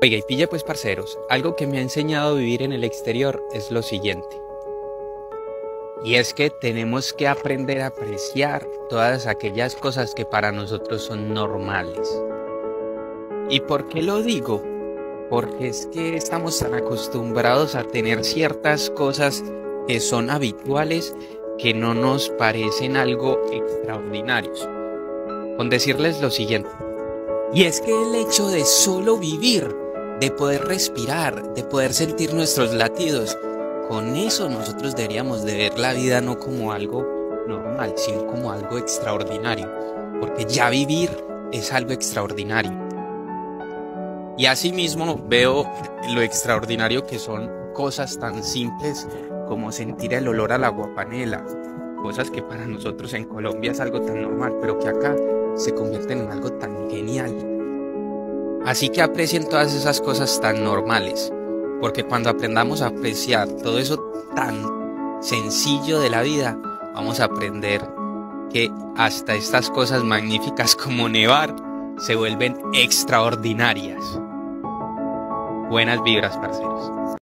Oiga, y pille pues parceros, algo que me ha enseñado a vivir en el exterior es lo siguiente. Y es que tenemos que aprender a apreciar todas aquellas cosas que para nosotros son normales. ¿Y por qué lo digo? Porque es que estamos tan acostumbrados a tener ciertas cosas que son habituales que no nos parecen algo extraordinarios. Con decirles lo siguiente. Y es que el hecho de solo vivir, de poder respirar, de poder sentir nuestros latidos, con eso nosotros deberíamos de ver la vida no como algo normal, sino como algo extraordinario. Porque ya vivir es algo extraordinario. Y asimismo veo lo extraordinario que son cosas tan simples como sentir el olor a la guapanela. Cosas que para nosotros en Colombia es algo tan normal, pero que acá se convierten en algo tan genial. Así que aprecien todas esas cosas tan normales, porque cuando aprendamos a apreciar todo eso tan sencillo de la vida, vamos a aprender que hasta estas cosas magníficas como nevar se vuelven extraordinarias. Buenas vibras, parceros.